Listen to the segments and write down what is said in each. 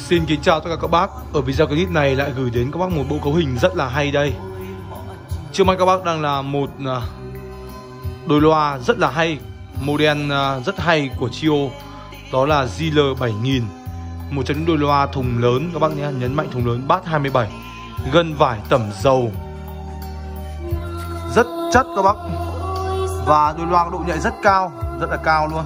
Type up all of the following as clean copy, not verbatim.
Xin kính chào tất cả các bác. Ở video clip này lại gửi đến các bác một bộ cấu hình rất là hay đây. Trước mắt các bác đang là một đôi loa rất là hay, model rất hay của Chio. Đó là JL7000, một trong những đôi loa thùng lớn các bác nhé. Nhấn mạnh thùng lớn, bass 27, gân vải tẩm dầu, rất chất các bác. Và đôi loa có độ nhạy rất cao, rất là cao luôn.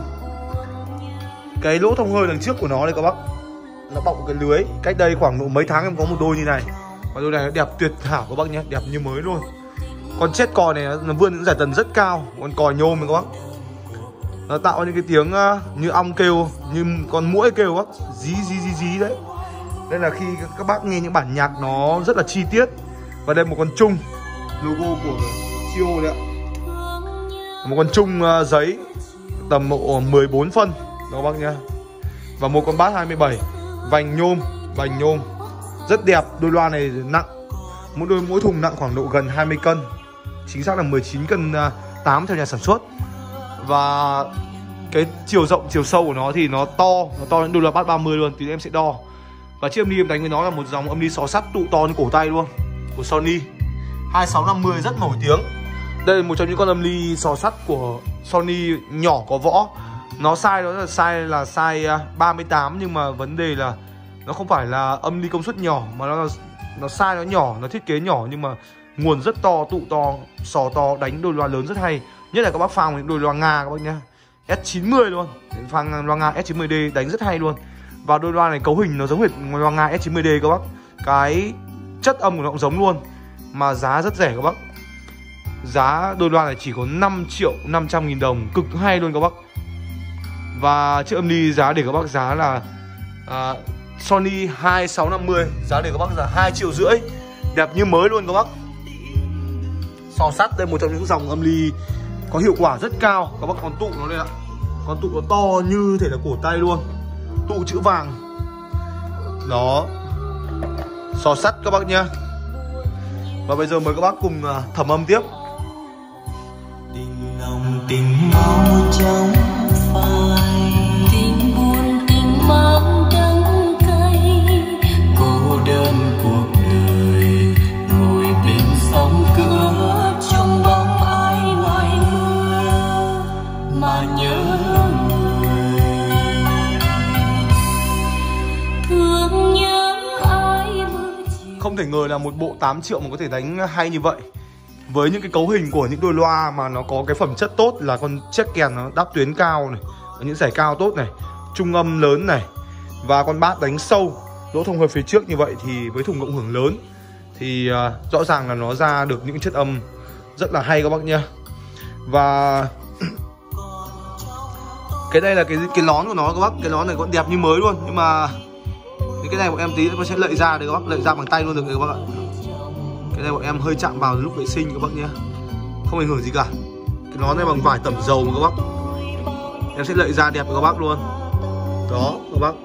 Cái lỗ thông hơi đằng trước của nó đây các bác, nó bọc một cái lưới. Cách đây khoảng độ mấy tháng em có một đôi như này, và đôi này nó đẹp tuyệt hảo các bác nhé, đẹp như mới luôn. Con chết còi này nó vươn những giải tần rất cao, con còi nhôm này các bác. Nó tạo những cái tiếng như ong kêu, như con muỗi kêu các bác, dí đấy. Nên là khi các bác nghe những bản nhạc nó rất là chi tiết. Và đây một con trung, logo của Chio đấy ạ. Một con trung giấy tầm độ 14 phân đó các bác nhá. Và một con bass 27, vành nhôm rất đẹp. Đôi loa này nặng, mỗi thùng nặng khoảng độ gần 20 cân, chính xác là 19 cân 8 theo nhà sản xuất. Và cái chiều rộng, chiều sâu của nó thì nó to đến đôi loa bass 30 luôn. Thì em sẽ đo. Và chiếc âm ly em đánh với nó là một dòng âm ly xó sắt tụ to như cổ tay luôn, của Sony 2650, rất nổi tiếng. Đây là một trong những con âm ly xó sắt của Sony nhỏ có võ. Nó size đó là size 38, nhưng mà vấn đề là nó không phải là âm ly công suất nhỏ, mà nó size nó nhỏ, nó thiết kế nhỏ nhưng mà nguồn rất to, tụ to, sò to, đánh đôi loa lớn rất hay. Nhất là các bác phang những đôi loa Nga các bác nhá, S90 luôn, phang loa Nga S90D đánh rất hay luôn. Và đôi loa này cấu hình nó giống hệt loa Nga S90D các bác. Cái chất âm của nó cũng giống luôn. Mà giá rất rẻ các bác. Giá đôi loa này chỉ có 5.500.000 đồng, cực hay luôn các bác. Và chiếc âm ly giá để các bác giá là Sony 2650, giá để các bác là 2,5 triệu, đẹp như mới luôn các bác. Xò sắt đây, một trong những dòng âm ly có hiệu quả rất cao các bác. Con tụ nó đây ạ, con tụ nó to như thể là cổ tay luôn, tụ chữ vàng đó, xò sắt các bác nhá. Và bây giờ mời các bác cùng thẩm âm tiếp. Tình lòng tình máu trong phai, tình buồn tình mang đắng cay, cô đơn cuộc đời ngồi bên sóng cửa trong bóng ai ngoài mưa mà nhớ người, thương nhớ ai bữa chiều. Không thể ngờ là một bộ 8 triệu mà có thể đánh hay như vậy. Với những cái cấu hình của những đôi loa mà nó có cái phẩm chất tốt, là con check kèn nó đáp tuyến cao này, những giải cao tốt này, trung âm lớn này, và con bass đánh sâu, lỗ thông hơi phía trước như vậy thì với thùng cộng hưởng lớn thì rõ ràng là nó ra được những chất âm rất là hay các bác nhá. Và cái đây là cái nón của nó các bác, cái nón này còn đẹp như mới luôn. Nhưng mà cái này bọn em tí nó sẽ lợi ra được các bác, lợi ra bằng tay luôn được các bác ạ. Cái này bọn em hơi chạm vào lúc vệ sinh các bác nhé, không ảnh hưởng gì cả. Cái nón này bằng vải tẩm dầu mà các bác, em sẽ lợi ra đẹp với các bác luôn đó các bác.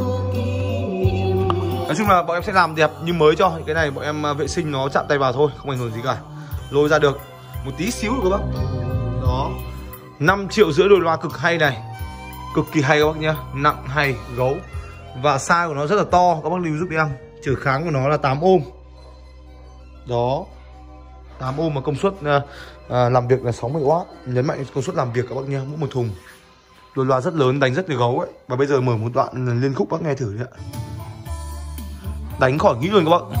Nói chung là bọn em sẽ làm đẹp như mới cho. Cái này bọn em vệ sinh nó chạm tay vào thôi, không ảnh hưởng gì cả, lôi ra được một tí xíu rồi các bác đó. 5,5 triệu đôi loa cực hay này, cực kỳ hay các bác nhé, nặng hay gấu. Và size của nó rất là to, các bác lưu giúp em. Trở kháng của nó là 8 ohm đó, 8 ohm mà công suất làm việc là 60W. Nhấn mạnh công suất làm việc các bác nhé, mỗi một thùng. Đôi loa rất lớn, đánh rất là gấu ấy. Và bây giờ mở một đoạn liên khúc bác nghe thử đấy ạ. Đánh khỏi nghĩ luôn các bác.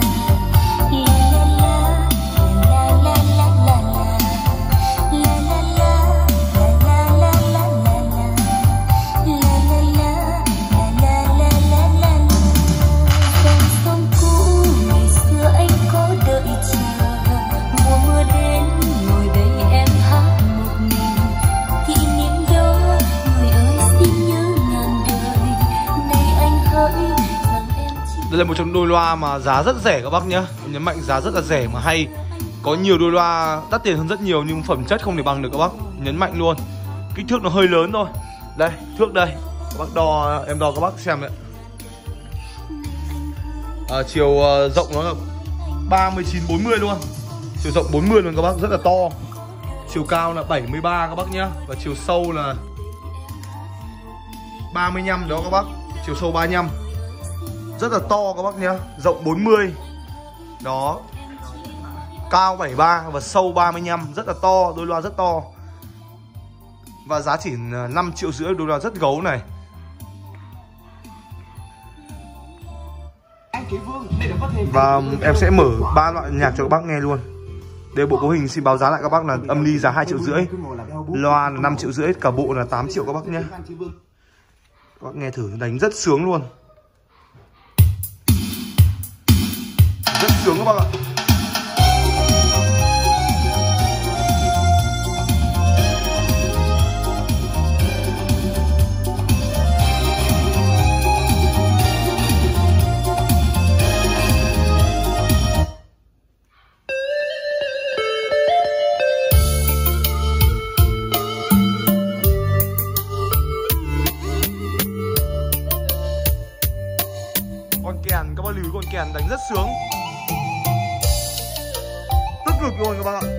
Đây là một trong đôi loa mà giá rất rẻ các bác nhá. Nhấn mạnh giá rất là rẻ mà hay. Có nhiều đôi loa đắt tiền hơn rất nhiều nhưng phẩm chất không thể bằng được các bác. Nhấn mạnh luôn. Kích thước nó hơi lớn thôi. Đây, thước đây. Các bác đo, em đo các bác xem đấy. Chiều rộng nó là 39-40 luôn. Chiều rộng 40 luôn các bác, rất là to. Chiều cao là 73 các bác nhá. Và chiều sâu là 35 đó các bác. Chiều sâu 35. Rất là to các bác nhá, rộng 40. Đó. Cao 73 và sâu 35, rất là to, đôi loa rất to. Và giá chỉ 5,5 triệu, đôi loa rất gấu này. Và em sẽ mở 3 loại nhạc cho các bác nghe luôn. Đây bộ cấu hình xin báo giá lại các bác là âm ly giá 2,5 triệu, loa là 5,5 triệu, cả bộ là 8 triệu các bác nhé. Các bác nghe thử, đánh rất sướng luôn. Rất sướng các bác ạ. Con kèn, các bác lưu ý con kèn đánh rất sướng, tức ngực luôn các bác ạ.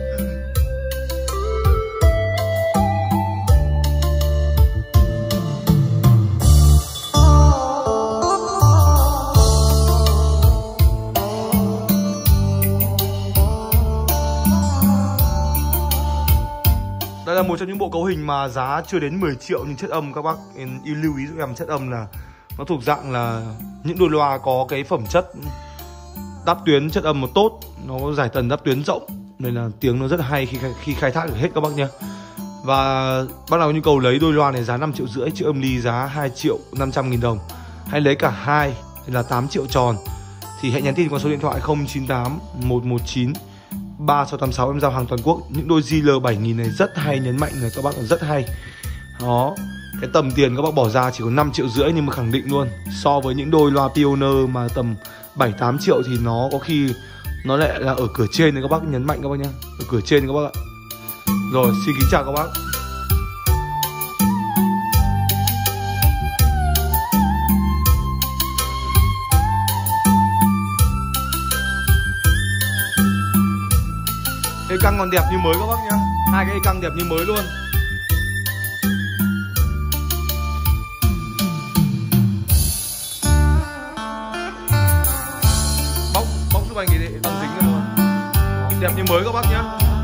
Đây là một trong những bộ cấu hình mà giá chưa đến 10 triệu nhưng chất âm các bác lưu ý giúp em, chất âm là nó thuộc dạng là những đôi loa có cái phẩm chất đáp tuyến chất âm một tốt, nó có giải tần đáp tuyến rộng nên là tiếng nó rất là hay khi khai thác được hết các bác nhé. Và bác nào có nhu cầu lấy đôi loa này giá 5,5 triệu, chữ âm ly giá 2.500.000 đồng, hay lấy cả hai thì là 8 triệu tròn, thì hãy nhắn tin qua số điện thoại 098 119 3686, em giao hàng toàn quốc. Những đôi JL 7000 này rất hay, nhấn mạnh này các bác, là rất hay. Đó, cái tầm tiền các bác bỏ ra chỉ có 5,5 triệu, nhưng mà khẳng định luôn, so với những đôi loa Pioneer mà tầm 7-8 triệu thì nó có khi nó lại là ở cửa trên này các bác, nhấn mạnh các bác nhá, ở cửa trên các bác ạ. Rồi, xin kính chào các bác. Cây căng còn đẹp như mới các bác nhá, hai cái cây căng đẹp như mới luôn. Bóc giúp anh cái tấm dính ra luôn. Đẹp như mới các bác nhá.